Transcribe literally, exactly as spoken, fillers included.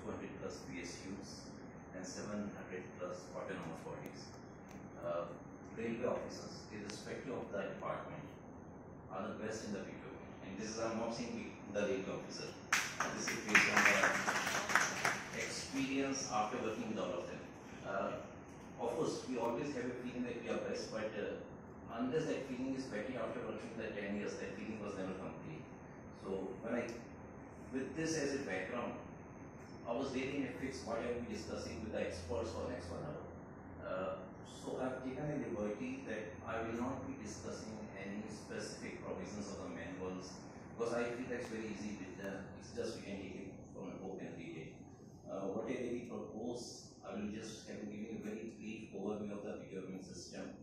two hundred plus P S Us and seven hundred plus autonomous bodies. Uh, railway officers, irrespective of the department, are the best in the procurement. And this is, I'm not saying the railway officer. This is based on the experience after working with all of them. Uh, of course, we always have a feeling that we are best, but uh, unless that feeling is better after working the ten years, that feeling was never complete. So when I, with this as a background, I was really in a fix what I will be discussing with the experts for next one hour. Uh, so I've taken a liberty that I will not be discussing any specific provisions of the manuals, because I feel that's very easy with uh, it's just we can take it from a book and read it. Uh, what I really propose, I will just have to give you a very brief overview of the procurement system.